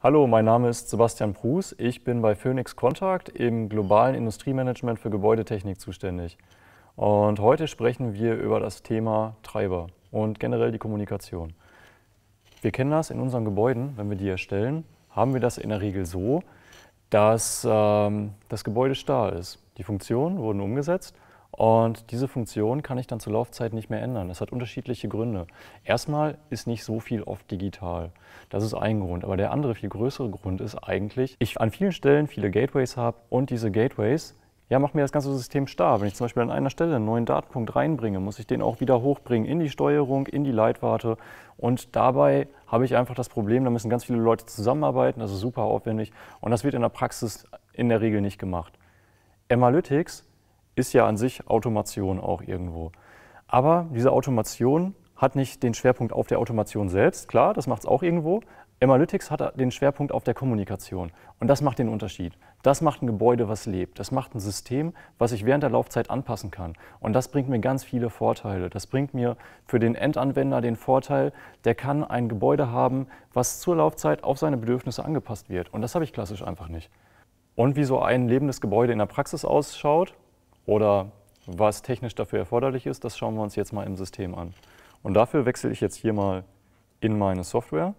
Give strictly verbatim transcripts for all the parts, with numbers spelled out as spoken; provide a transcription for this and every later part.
Hallo, mein Name ist Sebastian Prus. Ich bin bei Phoenix Contact im globalen Industriemanagement für Gebäudetechnik zuständig. Und heute sprechen wir über das Thema Treiber und generell die Kommunikation. Wir kennen das in unseren Gebäuden, wenn wir die erstellen, haben wir das in der Regel so, dass ähm, das Gebäude starr ist. Die Funktionen wurden umgesetzt und diese Funktion kann ich dann zur Laufzeit nicht mehr ändern. Das hat unterschiedliche Gründe. Erstmal ist nicht so viel oft digital. Das ist ein Grund. Aber der andere, viel größere Grund ist eigentlich, ich an vielen Stellen viele Gateways habe und diese Gateways, ja, machen mir das ganze System starr. Wenn ich zum Beispiel an einer Stelle einen neuen Datenpunkt reinbringe, muss ich den auch wieder hochbringen in die Steuerung, in die Leitwarte. Und dabei habe ich einfach das Problem, da müssen ganz viele Leute zusammenarbeiten, das ist super aufwendig und das wird in der Praxis in der Regel nicht gemacht. Emalytics ist ja an sich Automation auch irgendwo. Aber diese Automation hat nicht den Schwerpunkt auf der Automation selbst, klar, das macht es auch irgendwo. Emalytics hat den Schwerpunkt auf der Kommunikation und das macht den Unterschied. Das macht ein Gebäude, was lebt. Das macht ein System, was ich während der Laufzeit anpassen kann. Und das bringt mir ganz viele Vorteile. Das bringt mir für den Endanwender den Vorteil, der kann ein Gebäude haben, was zur Laufzeit auf seine Bedürfnisse angepasst wird. Und das habe ich klassisch einfach nicht. Und wie so ein lebendes Gebäude in der Praxis ausschaut oder was technisch dafür erforderlich ist, das schauen wir uns jetzt mal im System an. Und dafür wechsle ich jetzt hier mal in meine Software.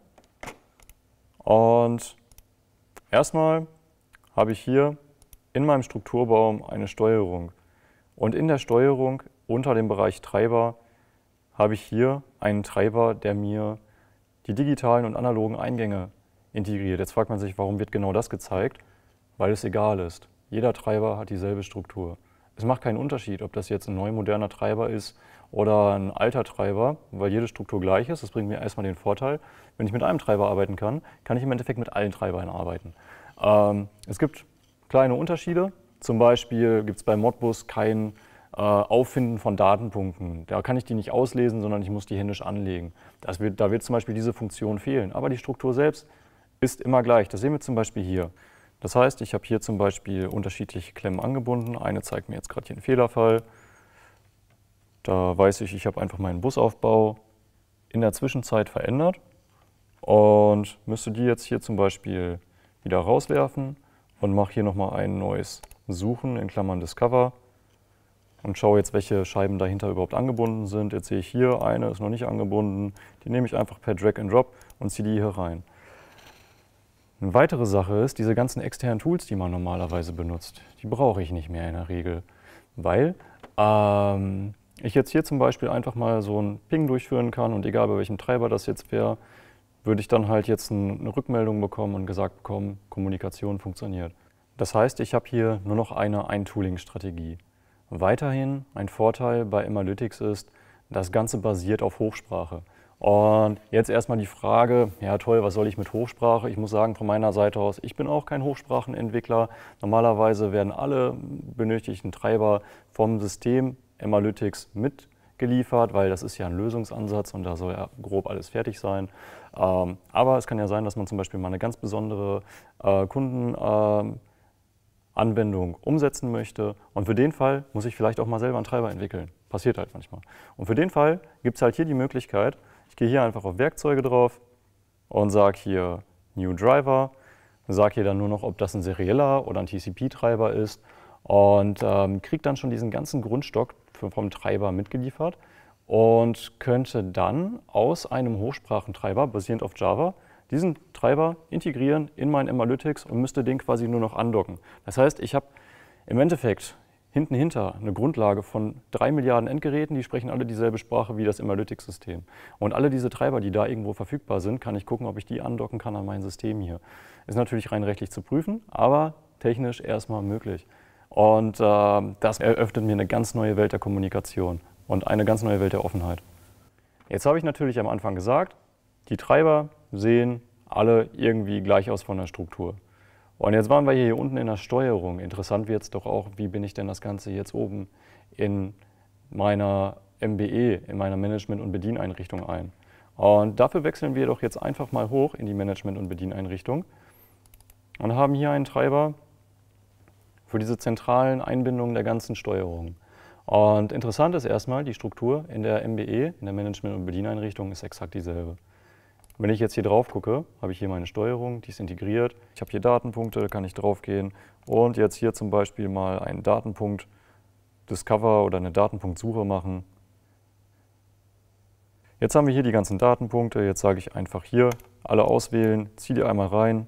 Und erstmal habe ich hier in meinem Strukturbaum eine Steuerung. Und in der Steuerung unter dem Bereich Treiber habe ich hier einen Treiber, der mir die digitalen und analogen Eingänge integriert. Jetzt fragt man sich, warum wird genau das gezeigt? Weil es egal ist. Jeder Treiber hat dieselbe Struktur. Es macht keinen Unterschied, ob das jetzt ein neu moderner Treiber ist oder ein alter Treiber, weil jede Struktur gleich ist. Das bringt mir erstmal den Vorteil, wenn ich mit einem Treiber arbeiten kann, kann ich im Endeffekt mit allen Treibern arbeiten. Ähm, es gibt kleine Unterschiede. Zum Beispiel gibt es bei Modbus kein äh, Auffinden von Datenpunkten. Da kann ich die nicht auslesen, sondern ich muss die händisch anlegen. Das wird, da wird zum Beispiel diese Funktion fehlen. Aber die Struktur selbst ist immer gleich. Das sehen wir zum Beispiel hier. Das heißt, ich habe hier zum Beispiel unterschiedliche Klemmen angebunden. Eine zeigt mir jetzt gerade hier einen Fehlerfall. Da weiß ich, ich habe einfach meinen Busaufbau in der Zwischenzeit verändert und müsste die jetzt hier zum Beispiel wieder rauswerfen und mache hier nochmal ein neues Suchen in Klammern Discover und schaue jetzt, welche Scheiben dahinter überhaupt angebunden sind. Jetzt sehe ich hier, eine ist noch nicht angebunden. Die nehme ich einfach per Drag and Drop und ziehe die hier rein. Eine weitere Sache ist, diese ganzen externen Tools, die man normalerweise benutzt, die brauche ich nicht mehr in der Regel, weil ähm, ich jetzt hier zum Beispiel einfach mal so einen Ping durchführen kann und egal bei welchem Treiber das jetzt wäre, würde ich dann halt jetzt eine Rückmeldung bekommen und gesagt bekommen, Kommunikation funktioniert. Das heißt, ich habe hier nur noch eine Eintooling-Strategie. Weiterhin ein Vorteil bei Emalytics ist, das Ganze basiert auf Hochsprache. Und jetzt erstmal die Frage, ja toll, was soll ich mit Hochsprache? Ich muss sagen, von meiner Seite aus, ich bin auch kein Hochsprachenentwickler. Normalerweise werden alle benötigten Treiber vom System Emalytics mitgeliefert, weil das ist ja ein Lösungsansatz und da soll ja grob alles fertig sein. Ähm, aber es kann ja sein, dass man zum Beispiel mal eine ganz besondere äh, Kundenanwendung äh, umsetzen möchte. Und für den Fall muss ich vielleicht auch mal selber einen Treiber entwickeln. Passiert halt manchmal. Und für den Fall gibt es halt hier die Möglichkeit, ich gehe hier einfach auf Werkzeuge drauf und sage hier New Driver, sage hier dann nur noch, ob das ein serieller oder ein T C P-Treiber ist und ähm, kriege dann schon diesen ganzen Grundstock vom Treiber mitgeliefert und könnte dann aus einem Hochsprachentreiber basierend auf Java diesen Treiber integrieren in mein Emalytics und müsste den quasi nur noch andocken. Das heißt, ich habe im Endeffekt hinten hinter eine Grundlage von drei Milliarden Endgeräten, die sprechen alle dieselbe Sprache wie das Emalytics-System. Und alle diese Treiber, die da irgendwo verfügbar sind, kann ich gucken, ob ich die andocken kann an mein System hier. Ist natürlich rein rechtlich zu prüfen, aber technisch erstmal möglich. Und äh, das eröffnet mir eine ganz neue Welt der Kommunikation und eine ganz neue Welt der Offenheit. Jetzt habe ich natürlich am Anfang gesagt, die Treiber sehen alle irgendwie gleich aus von der Struktur. Und jetzt waren wir hier unten in der Steuerung. Interessant wird es doch auch, wie bin ich denn das Ganze jetzt oben in meiner M B E, in meiner Management- und Bedieneinrichtung ein. Und dafür wechseln wir doch jetzt einfach mal hoch in die Management- und Bedieneinrichtung und haben hier einen Treiber für diese zentralen Einbindungen der ganzen Steuerung. Und interessant ist erstmal, die Struktur in der M B E, in der Management- und Bedieneinrichtung, ist exakt dieselbe. Wenn ich jetzt hier drauf gucke, habe ich hier meine Steuerung, die ist integriert. Ich habe hier Datenpunkte, da kann ich drauf gehen und jetzt hier zum Beispiel mal einen Datenpunkt Discover oder eine Datenpunktsuche machen. Jetzt haben wir hier die ganzen Datenpunkte. Jetzt sage ich einfach hier alle auswählen, ziehe die einmal rein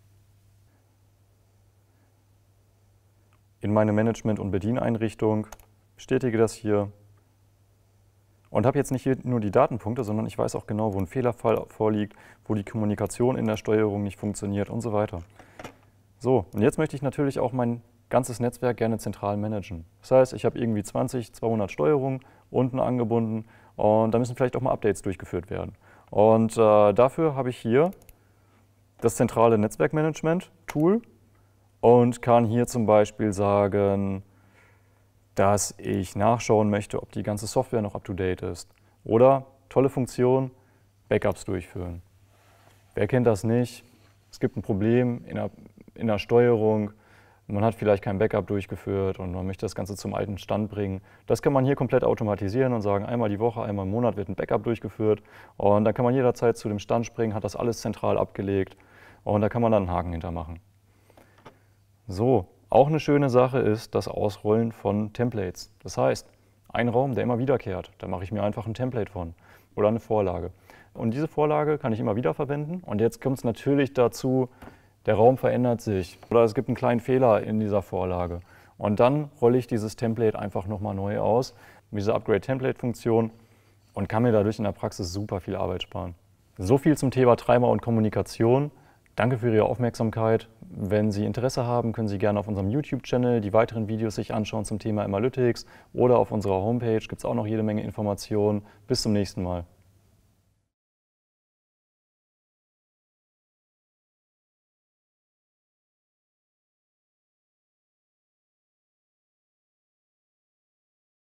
in meine Management- und Bedieneinrichtung, bestätige das hier und habe jetzt nicht hier nur die Datenpunkte, sondern ich weiß auch genau, wo ein Fehlerfall vorliegt, wo die Kommunikation in der Steuerung nicht funktioniert und so weiter. So, und jetzt möchte ich natürlich auch mein ganzes Netzwerk gerne zentral managen. Das heißt, ich habe irgendwie zwanzig, zweihundert Steuerungen unten angebunden und da müssen vielleicht auch mal Updates durchgeführt werden. Und äh, dafür habe ich hier das zentrale Netzwerkmanagement-Tool und kann hier zum Beispiel sagen, dass ich nachschauen möchte, ob die ganze Software noch up-to-date ist. Oder, tolle Funktion, Backups durchführen. Wer kennt das nicht? Es gibt ein Problem in der, in der Steuerung, man hat vielleicht kein Backup durchgeführt und man möchte das Ganze zum alten Stand bringen. Das kann man hier komplett automatisieren und sagen, einmal die Woche, einmal im Monat wird ein Backup durchgeführt und dann kann man jederzeit zu dem Stand springen, hat das alles zentral abgelegt und da kann man dann einen Haken hintermachen. So, auch eine schöne Sache ist das Ausrollen von Templates. Das heißt, ein Raum, der immer wiederkehrt, da mache ich mir einfach ein Template von oder eine Vorlage. Und diese Vorlage kann ich immer wieder verwenden und jetzt kommt es natürlich dazu, der Raum verändert sich oder es gibt einen kleinen Fehler in dieser Vorlage. Und dann rolle ich dieses Template einfach nochmal neu aus, mit dieser Upgrade-Template-Funktion und kann mir dadurch in der Praxis super viel Arbeit sparen. So viel zum Thema Treiber und Kommunikation. Danke für Ihre Aufmerksamkeit. Wenn Sie Interesse haben, können Sie gerne auf unserem YouTube-Channel die weiteren Videos sich anschauen zum Thema Emalytics oder auf unserer Homepage gibt es auch noch jede Menge Informationen. Bis zum nächsten Mal.